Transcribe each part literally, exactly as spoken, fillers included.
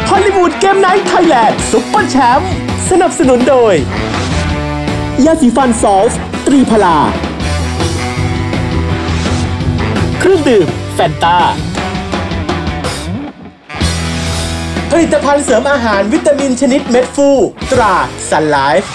ฮอลลีวูดเกมไนท์ไทยแลนด์ซุปเปอร์แชมป์สนับสนุนโดยยาสีฟันซอลส์ตรีพลาเครื่องดื่มแฟนตาผลิตภัณฑ์เสริมอาหารวิตามินชนิดเม็ดฟูตราซันไลฟ์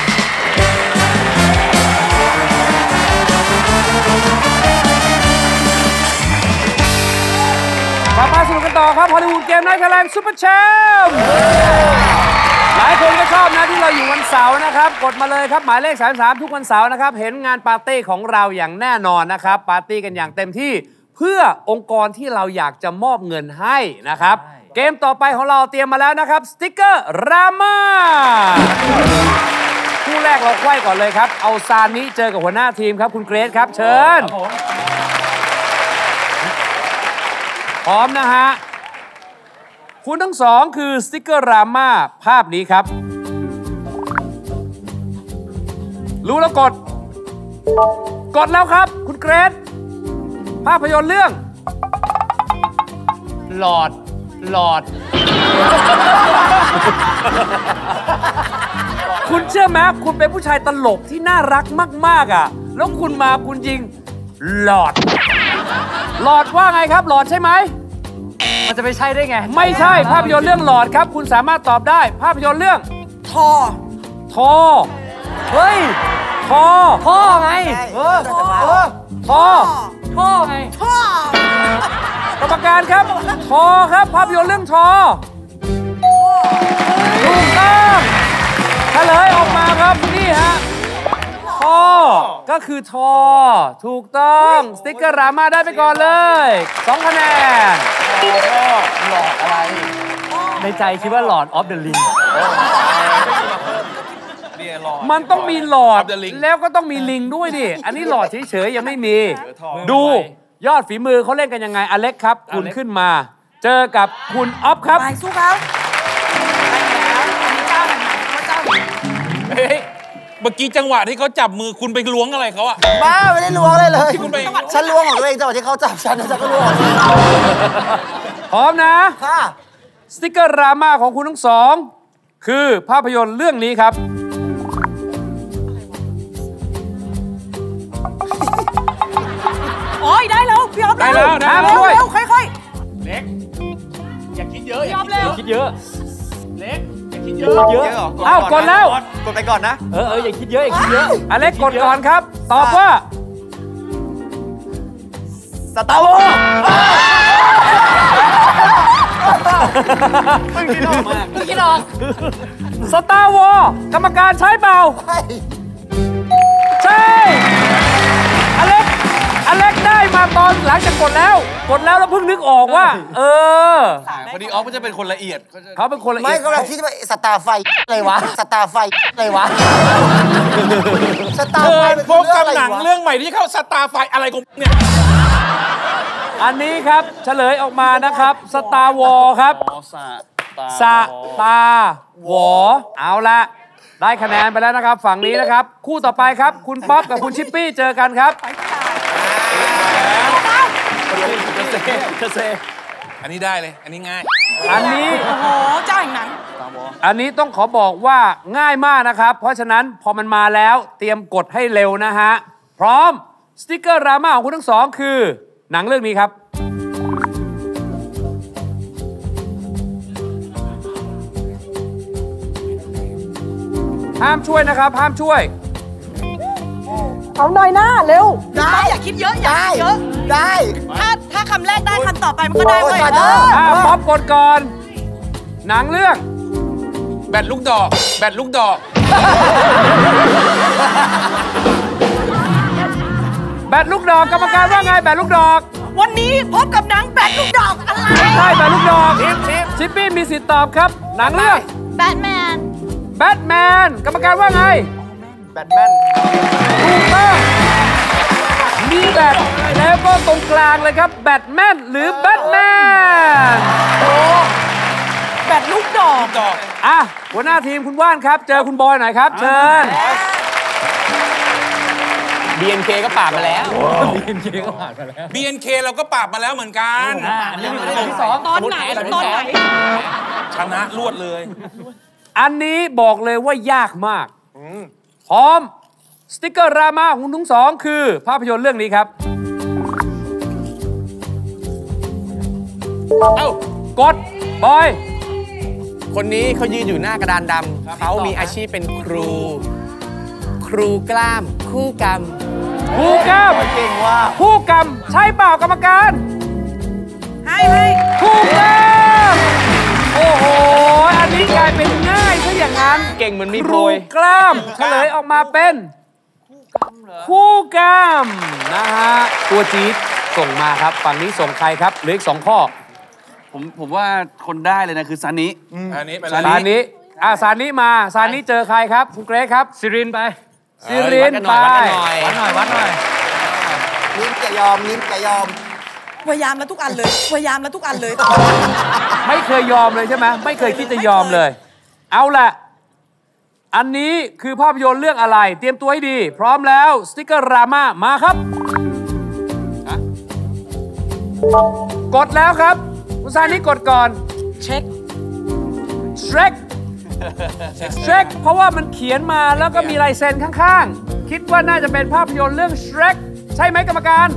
กลับมาสนุกกันต่อครับฮอลลีวูดเกมไนท์ไทยแลนด์ซุปเปอร์แชมป์หลายคนก็ชอบนะที่เราอยู่วันเสาร์นะครับกดมาเลยครับหมายเลขสามสามทุกวันเสาร์นะครับเห็นงานปาร์ตี้ของเราอย่างแน่นอนนะครับปาร์ตี้กันอย่างเต็มที่เพื่อองค์กรที่เราอยากจะมอบเงินให้นะครับเกมต่อไปของเราเตรียมมาแล้วนะครับสติ๊กเกอร์รามาคู่แรกเราไขว้ก่อนเลยครับเอาซานิเจอกับหัวหน้าทีมครับคุณเกรซครับเชิญพร้อมนะฮะคุณทั้งสองคือสติ๊กเกอร์รามาภาพนี้ครับรู้แล้วกดกดแล้วครับคุณเกรซภาพยนตร์เรื่องหลอดหลอด คุณเชื่อไหมคุณเป็นผู้ชายตลกที่น่ารักมากๆอ่ะแล้วคุณมาคุณยิงหลอดหลอดว่าไงครับหลอดใช่ไหมมันจะไปใช่ได้ไงไม่ใช่ภาพยนตร์เรื่องหลอดครับคุณสามารถตอบได้ภาพยนตร์เรื่องทอทอเฮ้ยทอทอไงเออเออทอทอไงทอกรรมการครับทอครับภาพยนตร์เรื่องทอถูกต้องเฉลยออกมาครับนี่ฮะทอก็คือทอถูกต้องสติ๊กเกอร์รามาได้ไปก่อนเลยสองคะแนนหลอดอะไรในใจคิดว่าหลอดออฟเดอะลิงมันต้องมีหลอดแล้วก็ต้องมีลิงด้วยดิอันนี้หลอดเฉยๆยังไม่มีดูยอดฝีมือเขาเล่นกันยังไงอเล็กครับคุณขึ้นมาเจอกับคุณออฟครับสู้เขาเมื่อกี้จังหวะที่เขาจับมือคุณไปล้วงอะไรเขาอะบ้าไม่ได้ล้วงอะไรเลยฉันล้วงของตัวเองจังหวะที่เขาจับฉันฉันก็ล้วงพร้อมนะค่ะสติ๊กเกอร์รามาของคุณทั้งสองคือภาพยนตร์เรื่องนี้ครับโอ้ยได้แล้วพี่อ๊อฟได้แล้วนะเร็วเร็วค่อยๆเล็กอย่าคิดเยอะอย่าคิดเยอะเล็กอย่าคิดเยอะเยอะอ้าวกดแล้วกดไปก่อนนะเออเอออย่าคิดเยอะอย่าคิดเยอะอเล็กกดก่อนครับตอบว่าสตาร์วอร์ไม่คิดออกมากไม่คิดออกสตาร์วอร์กรรมการใช้เปล่าใช่อเล็กอเล็กได้มาตอนหลังจากกดแล้วกดแล้วแล้วเพิ่งนึกออกว่าเออพอดีออฟก็จะเป็นคนละเอียดเขาเป็นคนละเอียดไม่ก็เราคิดว่าสตาร์ไฟอะไรวะสตาร์ไฟอะไรวะสตาร์ไฟพบกับหนังเรื่องใหม่ที่เข้าสตาร์ไฟอะไรของเนี่ยอันนี้ครับเฉลยออกมานะครับสตาร์วอร์ครับสตาร์วอร์เอาละได้คะแนนไปแล้วนะครับฝั่งนี้นะครับคู่ต่อไปครับคุณป๊อปกับคุณชิปปี้เจอกันครับอันนี้ได้เลยอันนี้ง่ายอันนี้โอ้โหเจ้าแห่งหนังอันนี้ต้องขอบอกว่าง่ายมากนะครับเพราะฉะนั้นพอมันมาแล้วเตรียมกดให้เร็วนะฮะพร้อมสติ๊กเกอร์รามาของคุณทั้งสองคือหนังเรื่องนี้ครับห้ามช่วยนะครับห้ามช่วยเอาหน่อยหน้าเร็วได้อย่าคิดเยอะอย่าคิดเยอะได้ถ้าถ้าคำแรกได้คำต่อไปมันก็ได้เว้ยอ่าป๊อปกดก่อนหนังเรื่องแบตลูกดอกแบตลูกดอกแบตลูกดอกกรรมการว่าไงแบตลูกดอกวันนี้พบกับหนังแบตลูกดอกอะไรใช่แบตลูกดอกชิปปี้มีสิทธิ์ตอบครับหนังเรื่องแบทแมนแบทแมนกรรมการว่าไงแบทแมนถูกต้องมีแบทแล้วก็ตรงกลางเลยครับแบทแมนหรือแบทแมนโอ้แบตลูกดอกอ่ะหัวหน้าทีมคุณว่านครับเจอคุณบอยหน่อยครับเชิญบี เอ็น เค ก็ปราบมาแล้วบี เอ็น เค ก็ปราบมาแล้วบี เอ็น เค เราก็ปราบมาแล้วเหมือนกันอันนี้เป็นที่สองตอนไหนตอนไหนชนะรวดเลยอันนี้บอกเลยว่ายากมากพร้อมสติกเกอร์รามาของทั้งสองคือภาพยนตร์เรื่องนี้ครับเอ้ากดบอยคนนี้เขายืนอยู่หน้ากระดานดำเขามีอาชีพเป็นครู ครูกล้าม คู่กรรมคู่กรรมเก่งว่าคู่กรรมใช่เปล่ากรรมการให้ให้คู่กรรมโอ้โหอันนี้กลายเป็นง่ายซะอย่างนั้นเก่งเหมือนมีคโปรรูยกล้ามเฉลยออกมาเป็นคู่กรรมนะฮะตัวจี๊ดส่งมาครับฝั่งนี้ส่งใครครับเหลืออีกสองข้อผมผมว่าคนได้เลยนะคือซานิอันนี้ไปซาแล้วนิอ่ะซานิมาซานิเจอใครครับคุณเกรซครับซิรินไปซิรินไปวัดกันหน่อยวัดกันหน่อยวัดหน่อยวัดหน่อยลิ้นจะยอมลิ้นจะยอมพยายามแล้วทุกอันเลย พยายามแล้วทุกอันเลยไม่เคยยอมเลยใช่ไหมไม่เคยคิดจะยอมเลย เอาล่ะ อันนี้คือภาพยนตร์เรื่องอะไร เตรียมตัวให้ดี พร้อมแล้วสติกเกอร์รามามาครับ กดแล้วครับคุณซานิกดก่อนเช็ค Shrek Shrek เพราะว่ามันเขียนมาแล้วก็มีลายเซ็นข้างๆ คิดว่าน่าจะเป็นภาพยนตร์เรื่อง Shrek ใช่ไหมกรรมการ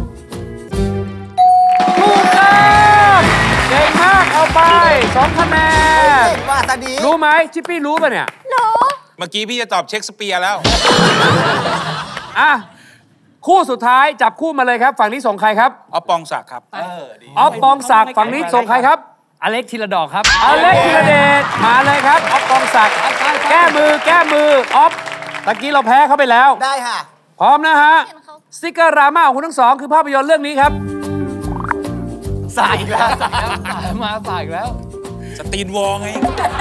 ถูกต้องเก่งมากเอาไปสองคะแนนเก่งว่าตาดีรู้ไหมชิปปี้รู้ป่ะเนี่ยเมื่อกี้พี่จะตอบเช็คสเปียร์แล้วอ่ะ คู่สุดท้ายจับคู่มาเลยครับ ฝั่งนี้ส่งใครครับเอาปองศักดิ์ครับออฟปองศักดิ์ฝั่งนี้ส่งใครครับอเล็กธีรดอกครับอเล็กธีรเดชมาเลยครับออฟปองศักดิ์แก้มือแก้มือออฟตะกี้เราแพ้เขาไปแล้วได้ค่ะพร้อมนะฮะสติกเกอร์รามาของคุณทั้งสองคือภาพยนตร์เรื่องนี้ครับสายอีกแล้วสายแล้วสายมาสายอีกแล้วสตีนวอลไง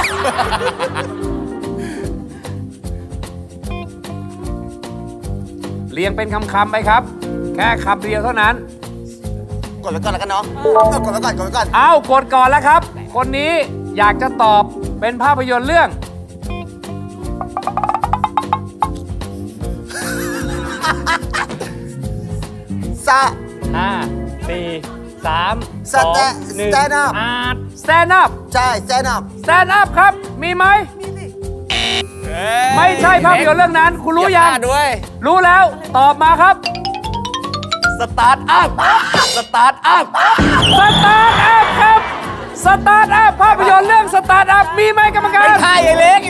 เรียงเป็นคำๆไปครับ แค่คำเดียวเท่านั้นกดไว้ก่อนแล้วกันเนาะเอากดไว้ก่อนกดไว้ก่อนเอากดก่อนแล้วครับ คนนี้อยากจะตอบเป็นภาพยนตร์เรื่องสะห้า สี่ สามสแตนสแตนอัพอาร์ต Stand up ใช่สแตนอัพ Stand up ครับ มีไหม ไม่ใช่ภาพยนตร์เรื่องนั้น คุณรู้ยังด้วยรู้แล้วตอบมาครับสตาร์ทอัพ สตาร์ทอัพสตาร์ทอัพครับ สตาร์ทอัพภาพยนตร์เรื่องสตาร์ทอัพมีไหมกรรมการใช่ไอ้เล็ก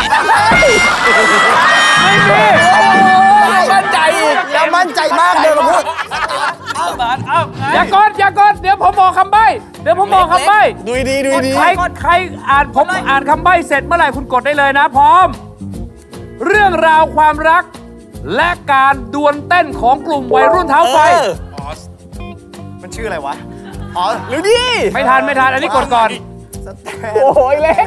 ไม่มีมั่นใจอีกแล้วมั่นใจมากเลยมาพูดอย่ากดอย่ากดเดี๋ยวผมบอกคำใบ้เดี๋ยวผมบอกคำใบ้ดูดีดูดีใครใครอ่านผมอ่านคำใบ้เสร็จเมื่อไหร่คุณกดได้เลยนะ พร้อม เรื่องราวความรัก และการดวลเต้นของกลุ่มวัยรุ่นเท้าไฟมันชื่ออะไรวะ อ๋อหรือดิไม่ทันไม่ทันอันนี้กดก่อนสแตนโอ้ยเล็ก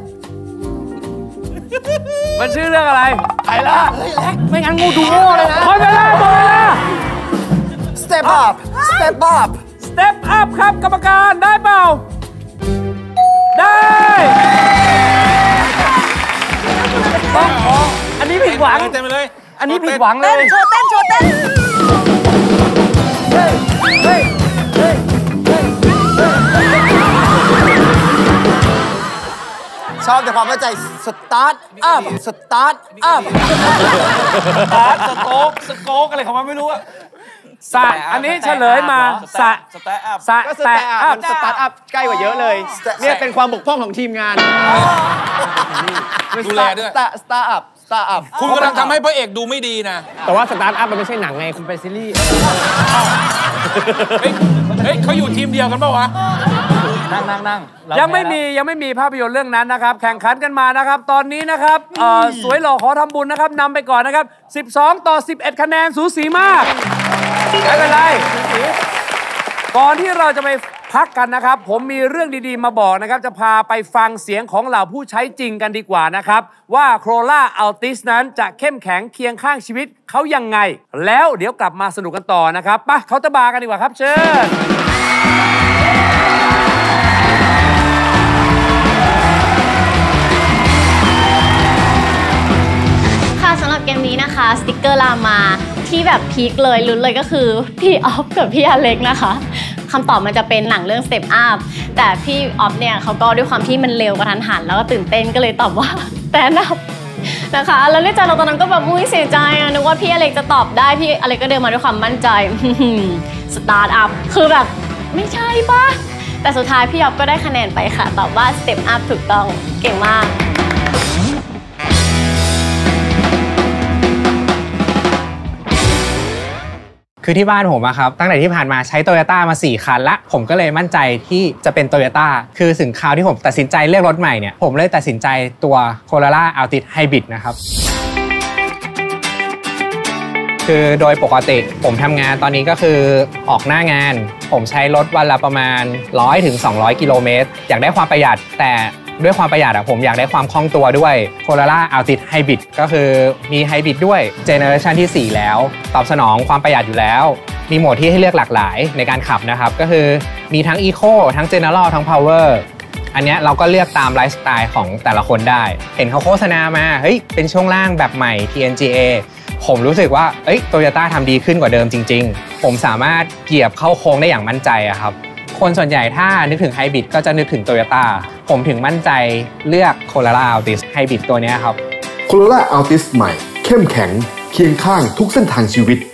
มันชื่อเรื่องอะไรไปละไม่งั้นงูดูโง่เลยนะหมดเวลาหมดเวลาสเต็ปอัพสเต็ปอัพ Step up ครับกรรมการได้เปล่า ได้ต้องขออันนี้ผิดหวังเต็มไปเลยอันนี้ผิดหวังเลเต้นยโชว์เต้นโชว์เต้นชอบแต่ความมั่นใจสตาร์ทอัพสตาร์ทอัพสตาร์ทสโต๊กสโก๊กอะไรของมันไม่รู้อะสะอันนี้เฉลยมาสะสแตทอัพสะก็สแตะแตทอัอัพพสตาร์ทอัพใกล้กว่าเยอะเลย เนี่ยเป็นความบกพร่องของทีมงานดูแลด้วยสตาร์สตาร์อัพสตาร์อัพคุณกำลังทำให้พระเอกดูไม่ดีนะแต่ว่าสตาร์ทอัพมันไม่ใช่หนังไง คุณเป็นซีรีส์เฮ้ย เฮ้ยเขาอยู่ทีมเดียวกันเปล่าวะนั่งนั่งนั่งยังไม่มียังไม่มีภาพยนตร์เรื่องนั้นนะครับ แข่งขันกันมานะครับ ตอนนี้นะครับเอ่อสวยหล่อขอทำบุญนะครับนำไปก่อนนะครับ สิบสอง ต่อ สิบเอ็ด คะแนนสูสีมากไม่เป็นไร ก่อนที่เราจะไปพักกันนะครับ ผมมีเรื่องดีๆมาบอกนะครับ จะพาไปฟังเสียงของเหล่าผู้ใช้จริงกันดีกว่านะครับ ว่าโคโรล่าอัลติสนั้นจะเข้มแข็งเคียงข้างชีวิตเขายังไง แล้วเดี๋ยวกลับมาสนุกกันต่อนะครับไปเคาน์เตอร์บาร์กันดีกว่าครับเชิญค่ะสำหรับเกมนี้นะคะสติกเกอร์ลามาที่แบบพีคเลยลุ้นเลยก็คือพี่ออฟกับพี่อเล็กนะคะคำตอบมันจะเป็นหนังเรื่อง Step Up แต่แต่พี่ออฟเนี่ยเขาก็ด้วยความที่มันเร็วกระทันหันแล้วก็ตื่นเต้นก็เลยตอบว่าแต่นับนะคะแล้วในใจเราตอนนั้นก็แบบมุ้ยเสียใจอะนึกว่าพี่อเล็กจะตอบได้พี่อเล็กก็เดินมาด้วยความมั่นใจสตาร์ทอัพคือแบบไม่ใช่ปะแต่สุดท้ายพี่ออฟก็ได้คะแนนไปค่ะตอบว่าสเต็ปอัพถูกต้องเก่งมากคือที่บ้านผมอะครับตั้งแต่ที่ผ่านมาใช้ Toyota มาสี่คันละผมก็เลยมั่นใจที่จะเป็น Toyota คือถึงคราวที่ผมตัดสินใจเลือกรถใหม่เนี่ยผมเลยตัดสินใจตัว Corolla Altis Hybrid นะครับคือโดยปกติผมทำงานตอนนี้ก็คือออกหน้างานผมใช้รถวันละประมาณ หนึ่งร้อยถึงสองร้อย กิโลเมตรอยากได้ความประหยัดแต่ด้วยความประหยัดอะผมอยากได้ความคล่องตัวด้วย Corolla Altis Hybrid ก็คือมี Hybrid ด้วยเจเนอเรชันที่สี่แล้วตอบสนองความประหยัดอยู่แล้วมีโหมดที่ให้เลือกหลากหลายในการขับนะครับก็คือมีทั้ง Eco ทั้ง General ทั้ง Power อันนี้เราก็เลือกตามไลฟ์สไตล์ของแต่ละคนได้เห็นเขาโฆษณามาเฮ้ยเป็นช่วงล่างแบบใหม่ ที เอ็น จี เอ ผมรู้สึกว่าเอ้ย Toyota ทำดีขึ้นกว่าเดิมจริงๆผมสามารถเหยียบเข้าโค้งได้อย่างมั่นใจอะครับคนส่วนใหญ่ถ้านึกถึงไฮบริดก็จะนึกถึง Toyota ผมถึงมั่นใจเลือก Corolla Altis Hybrid ตัวนี้ครับ Corolla Altis ใหม่เข้มแข็งเคียงข้างทุกเส้นทางชีวิต